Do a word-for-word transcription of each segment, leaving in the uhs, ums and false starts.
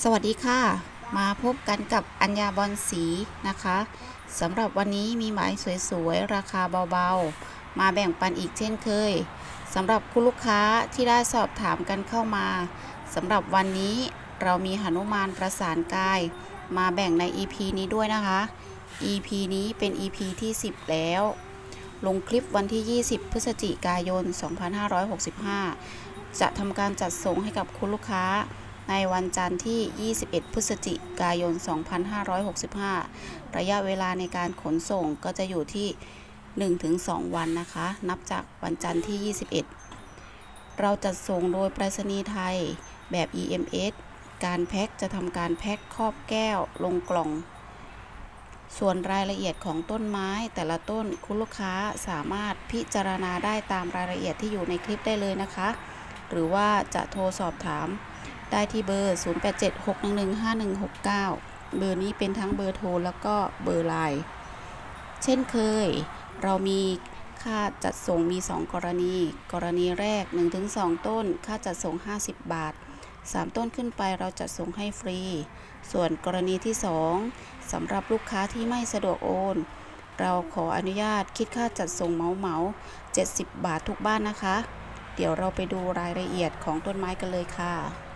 วัสดีค่ะมาพบกันกับอัญญาบอลสีนะคะสำหรับวันนี้มีหมายสวยๆราคาเบาๆมาแบ่งปันอีกเช่นเคยสำหรับคุณลูกค้าที่ได้สอบถามกันเข้ามาสำหรับวันนี้เรามีหนุมานประสานกายมาแบ่งใน อี พี นี้ด้วยนะคะ อี พี นี้เป็น อี พี ที่สิบแล้วลงคลิปวันที่ยี่สิบพฤศจิกายนสองพันห้าร้อยหกสิบห้าจะทำการจัดส่งให้กับคุณลูกค้าในวันจันทร์ที่ยี่สิบเอ็ดพฤศจิกายนสองพันห้าร้อยหกสิบห้าระยะเวลาในการขนส่งก็จะอยู่ที่ หนึ่งถึงสอง วันนะคะนับจากวันจันทร์ที่ยี่สิบเอ็ดเราจัดส่งโดยไปรษณีย์ไทยแบบ อี เอ็ม เอส การแพ็คจะทำการแพ็คครอบแก้วลงกล่องส่วนรายละเอียดของต้นไม้แต่ละต้นคุณลูกค้าสามารถพิจารณาได้ตามรายละเอียดที่อยู่ในคลิปได้เลยนะคะหรือว่าจะโทรสอบถามได้ที่เบอร์ ศูนย์ แปด เจ็ด หก หนึ่ง หนึ่ง ห้า หนึ่ง หก เก้า เบอร์นี้เป็นทั้งเบอร์โทรแล้วก็เบอร์ไลน์เช่นเคยเรามีค่าจัดส่งมีสองกรณีกรณีแรก หนึ่งถึงสอง ต้นค่าจัดส่งห้าสิบบาทสามต้นขึ้นไปเราจัดส่งให้ฟรีส่วนกรณีที่สองสำหรับลูกค้าที่ไม่สะดวกโอนเราขออนุญาตคิดค่าจัดส่งเหมาเหมาเจ็ดสิบบาททุกบ้านนะคะเดี๋ยวเราไปดูรายละเอียดของต้นไม้กันเลยค่ะ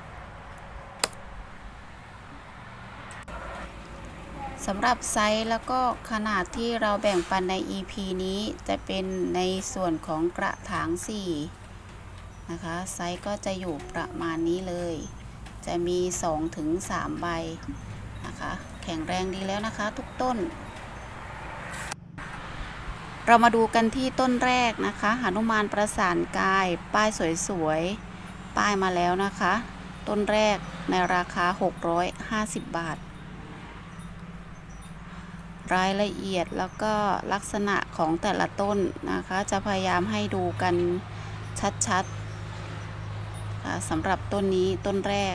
สำหรับไซส์แล้วก็ขนาดที่เราแบ่งปันใน อี พี นี้จะเป็นในส่วนของกระถางสี่นะคะไซส์ก็จะอยู่ประมาณนี้เลยจะมี สองถึงสาม ใบนะคะแข็งแรงดีแล้วนะคะทุกต้นเรามาดูกันที่ต้นแรกนะคะหนุมานประสานกายป้ายสวยๆป้ายมาแล้วนะคะต้นแรกในราคาหกร้อยห้าสิบบาทรายละเอียดแล้วก็ลักษณะของแต่ละต้นนะคะจะพยายามให้ดูกันชัดๆสำหรับต้นนี้ต้นแรก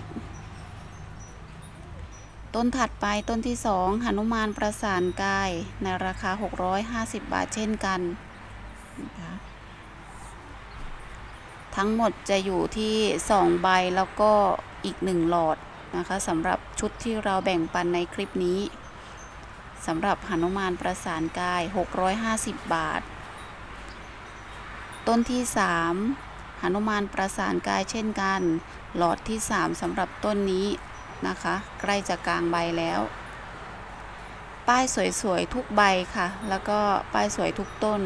ต้นถัดไปต้นที่สองหนุมานประสานกายในราคาหกร้อยห้าสิบบาทเช่นกันนะคะทั้งหมดจะอยู่ที่สองใบแล้วก็อีกหนึ่งหลอดนะคะสำหรับชุดที่เราแบ่งปันในคลิปนี้สำหรับหนุมานประสานกายหกร้อยห้าสิบบาทต้นที่สามหนุมานประสานกายเช่นกันหลอดที่สามสำหรับต้นนี้นะคะใกล้จะกลางใบแล้วป้ายสวยๆทุกใบค่ะแล้วก็ป้ายสวยทุกต้น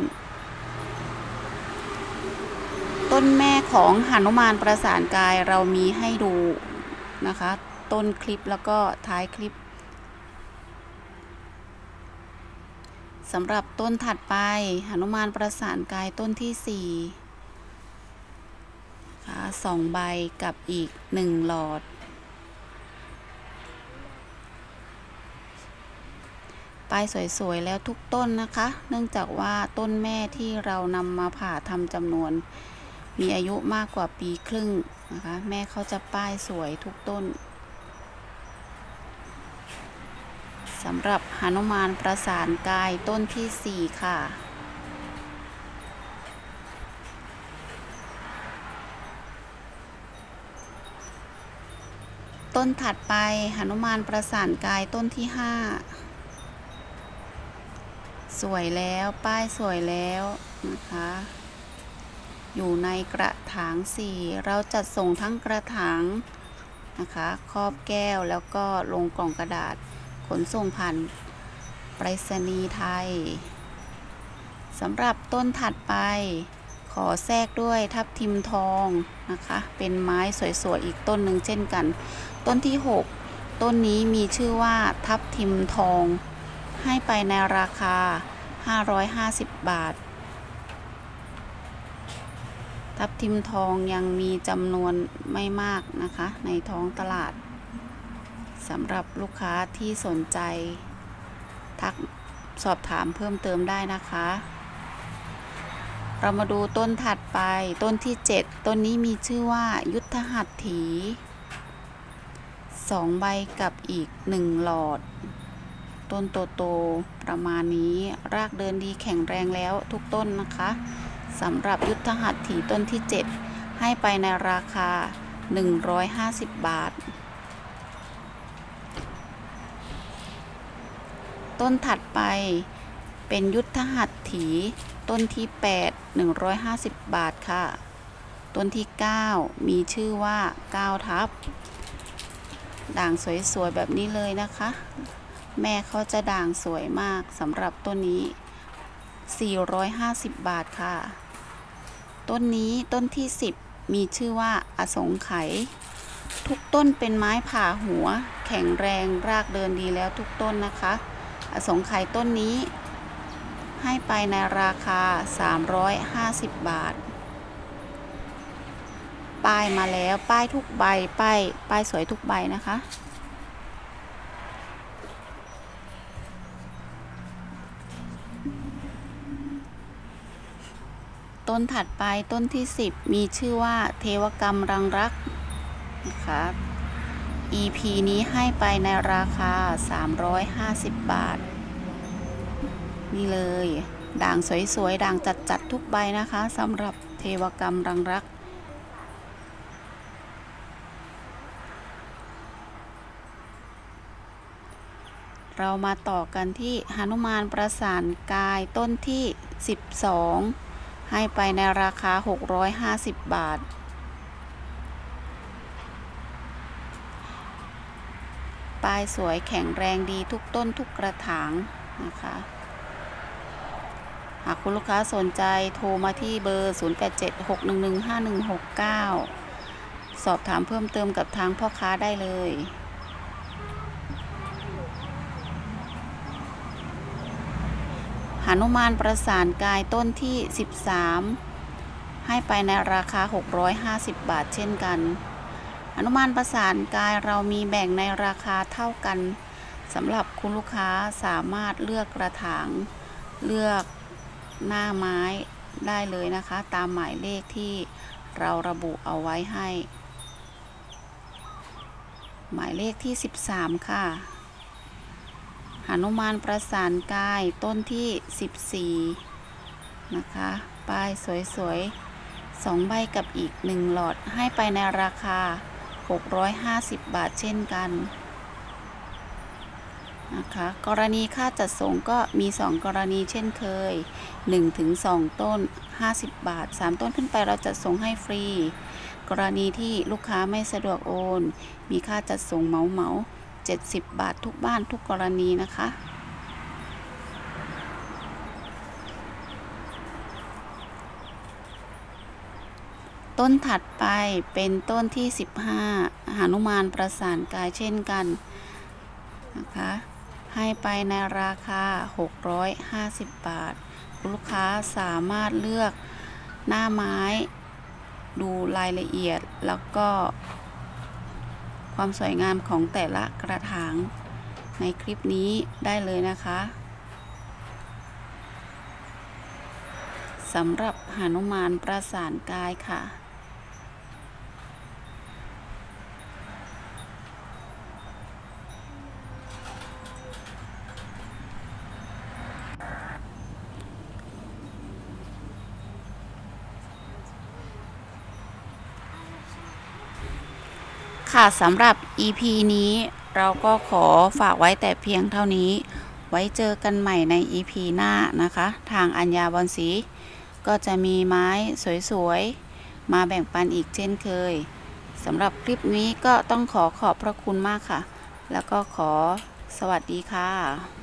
ต้นแม่ของหนุมานประสานกายเรามีให้ดูนะคะต้นคลิปแล้วก็ท้ายคลิปสำหรับต้นถัดไปหนุมานประสานกายต้นที่สี่ค่ะสองใบกับอีกหนึ่งหลอดป้ายสวยๆแล้วทุกต้นนะคะเนื่องจากว่าต้นแม่ที่เรานำมาผ่าทำจำนวนมีอายุมากกว่าปีครึ่งนะคะแม่เขาจะป้ายสวยทุกต้นสำหรับหนุมานประสานกายต้นที่สี่ค่ะต้นถัดไปหนุมานประสานกายต้นที่ห้าสวยแล้วป้ายสวยแล้วนะคะอยู่ในกระถางสี่เราจัดส่งทั้งกระถางนะคะครอบแก้วแล้วก็ลงกล่องกระดาษขนส่งผ่านไปรษณีย์ไทยสำหรับต้นถัดไปขอแทรกด้วยทับทิมทองนะคะเป็นไม้สวยๆอีกต้นหนึ่งเช่นกันต้นที่หกต้นนี้มีชื่อว่าทับทิมทองให้ไปในราคาห้าร้อยห้าสิบบาททับทิมทองยังมีจำนวนไม่มากนะคะในท้องตลาดสำหรับลูกค้าที่สนใจทักสอบถามเพิ่มเติมได้นะคะเรามาดูต้นถัดไปต้นที่เจ็ดต้นนี้มีชื่อว่ายุทธหัตถีสองใบกับอีกหนึ่งหลอดต้นโตๆประมาณนี้รากเดินดีแข็งแรงแล้วทุกต้นนะคะสำหรับยุทธหัตถีต้นที่เจ็ดให้ไปในราคาหนึ่งร้อยห้าสิบบาทต้นถัดไปเป็นยุทธหัตถีต้นที่แปด หนึ่งร้อยห้าสิบบาทค่ะต้นที่เก้ามีชื่อว่าเก้าทับด่างสวยๆแบบนี้เลยนะคะแม่เขาจะด่างสวยมากสำหรับต้นนี้สี่ร้อยห้าสิบบาทค่ะต้นนี้ต้นที่สิบมีชื่อว่าอสงไขยทุกต้นเป็นไม้ผ่าหัวแข็งแรงรากเดินดีแล้วทุกต้นนะคะอสงไขยต้นนี้ให้ไปในราคาสามร้อยห้าสิบบาทป้ายมาแล้วป้ายทุกใบป้ายป้ายสวยทุกใบนะคะต้นถัดไปต้นที่สิบมีชื่อว่าเทวกรรมรังรักนะคะ อี พี นี้ให้ไปในราคาสามร้อยห้าสิบบาทนี่เลยด่างสวยๆด่างจัดๆทุกใบนะคะสำหรับเทวกรรมรังรักเรามาต่อกันที่หนุมานประสานกายต้นที่สิบสองให้ไปในราคาหกร้อยห้าสิบบาทปลายสวยแข็งแรงดีทุกต้นทุกกระถางนะคะหากคุณลูกค้าสนใจโทรมาที่เบอร์ศูนย์ แปด เจ็ด หก หนึ่ง หนึ่ง ห้า หนึ่ง หก เก้าสอบถามเพิ่มเติมกับทางพ่อค้าได้เลยหนุมานประสานกายต้นที่สิบสามให้ไปในราคาหกร้อยห้าสิบบาทเช่นกันหนุมานประสานกายเรามีแบ่งในราคาเท่ากันสำหรับคุณลูกค้าสามารถเลือกกระถางเลือกหน้าไม้ได้เลยนะคะตามหมายเลขที่เราระบุเอาไว้ให้หมายเลขที่สิบสามค่ะหนุมานประสานกายต้นที่สิบสี่นะคะป้ายสวยๆสองใบกับอีกหนึ่งหลอดให้ไปในราคาหกร้อยห้าสิบบาทเช่นกันนะคะกรณีค่าจัดส่งก็มีสองกรณีเช่นเคย หนึ่งถึงสอง ต้นห้าสิบบาทสามต้นขึ้นไปเราจัดส่งให้ฟรีกรณีที่ลูกค้าไม่สะดวกโอนมีค่าจัดส่งเหมาเหมาเจ็ดสิบบาททุกบ้านทุกกรณีนะคะต้นถัดไปเป็นต้นที่สิบห้าหนุมานประสานกายเช่นกันนะคะให้ไปในราคาหกร้อยห้าสิบบาทลูกค้าสามารถเลือกหน้าไม้ดูรายละเอียดแล้วก็ความสวยงามของแต่ละกระถางในคลิปนี้ได้เลยนะคะสำหรับหนุมานประสานกายค่ะค่ะสำหรับ อี พี นี้เราก็ขอฝากไว้แต่เพียงเท่านี้ไว้เจอกันใหม่ใน อี พี หน้านะคะทางอัญญาบอนสีก็จะมีไม้สวยๆมาแบ่งปันอีกเช่นเคยสำหรับคลิปนี้ก็ต้องขอขอบพระคุณมากค่ะแล้วก็ขอสวัสดีค่ะ